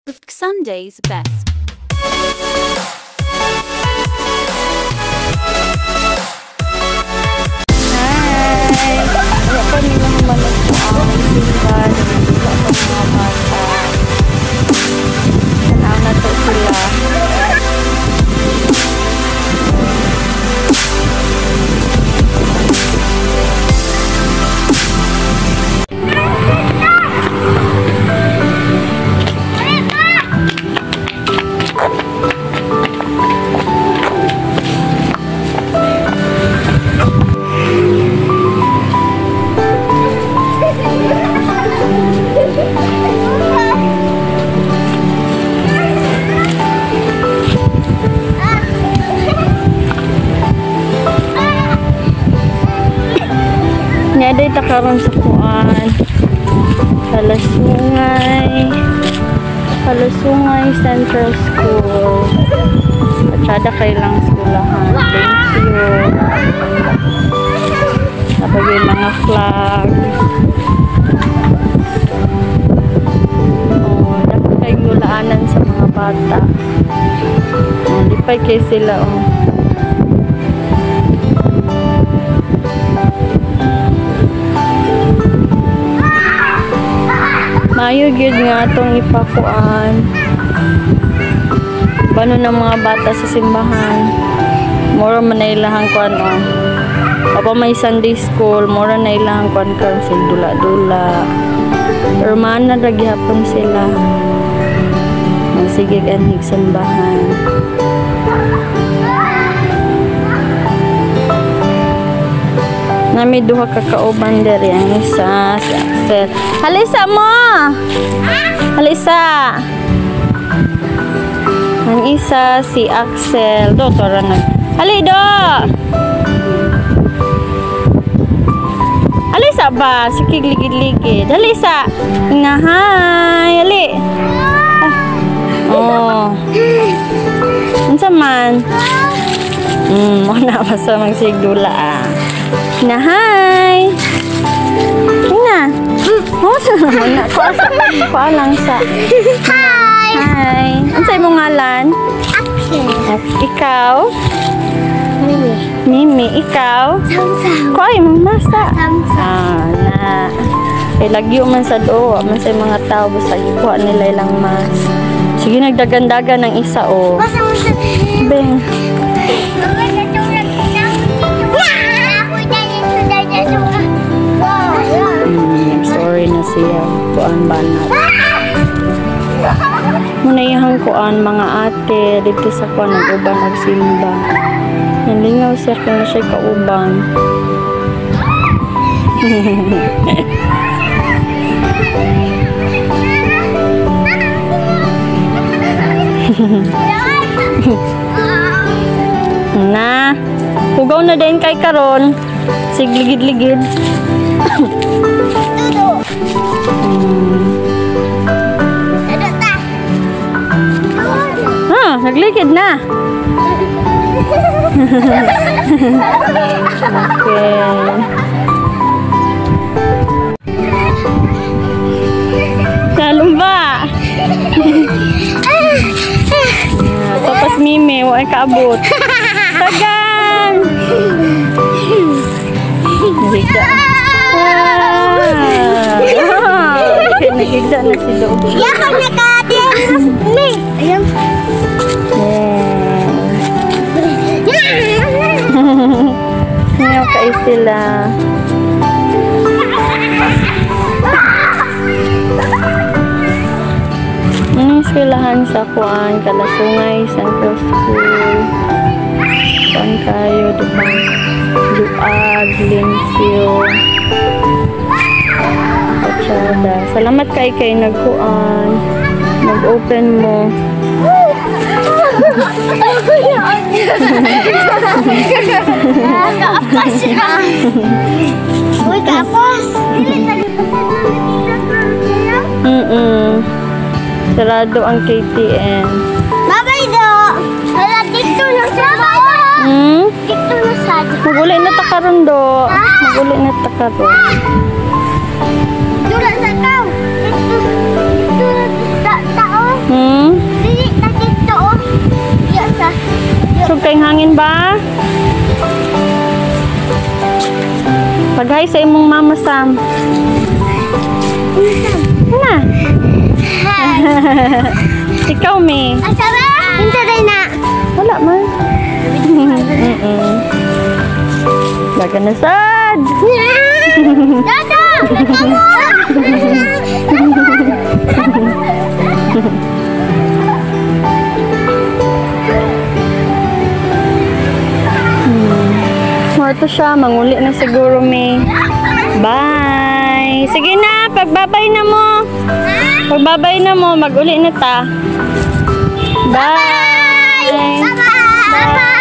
Sunday's best. Hi! Wala pa nila humanap sa aming tingkan. Wala pa mga bata. Tanaw na to sila. Nyaday takaron sa kuan Kalasungay Central School. Patsada kay lang skulahan. Thank you. Napagay mga flag. Oh, dapat kay gulaanan sa mga bata. Oh, di pa kay sila oh. Mayo gyud nga atong ipakuan. Bano ng mga bata sa simbahan. Mura man na ilahang kuan o. Apa may Sunday school, mura na ilahang kuan karon sa dula-dula. Pero mana ra gihapon sila. Sige kanhig simbahan. Nami duha ka kauban diri ang isa si Axel. Halisa mo. Halisa. Ang isa si Axel. Do tora nag. Halido. Halisa ba? Sige ligid-ligid. Halisa. Nga hi. Hali. Oh. Unsa man? Mo na basta magsigdula ah. Na hi. Ina. Oh, na ko lang sa. Hi. Hi. Unsay imong ngalan? Axel. Ikaw? Mimi. Mimi, ikaw? Samsam. Ko ay mong masa. Samsam. Na. Kay lagyo man sa do, man sa mga tao basta ikuha nila ilang mas. Sige nagdagan-dagan ng isa oh. Basta mo sa... Beng. Sorry na siya. Kuan banat. Munayahang kuan mga ate dito sa kuan nag-uban nagsimba. Nalingaw siya kung na siya kauban. Na, hugaw na din kay karon. Sig ligid-ligid. Nagligid na. Okay. Salumba. Papas Mimi, wala kaabot. Tagan. Nagigda. Nagigda na si Dog. Yakap na ka din. Ayun. Ngayon kayo sila. Eskwelahan sa kuan Kalasungay Central School. Kuan kayo, diba? Luag, limpyo. Patsada. Salamat kay nagkuan. Nag-open mo. Kapas na. Uy, kapos. Sarado ang KTN. Babay do. Wala dito na sa Dito na sa Maguli na takaron do. Maguli na takaron. Dula sa tao. Dito na tao. Mag-hi sa imong mama, Sam. Na. Ikaw, me. Asawa? Hinta rin na. Wala man. Baga na sad. Dada! Kamu! Marto siya, manguli na siguro, me. Bye. Sige na, pagbabay na mo. Pagbabay na mo, mag-uli na ta. Bye. Bye-bye! Bye-bye!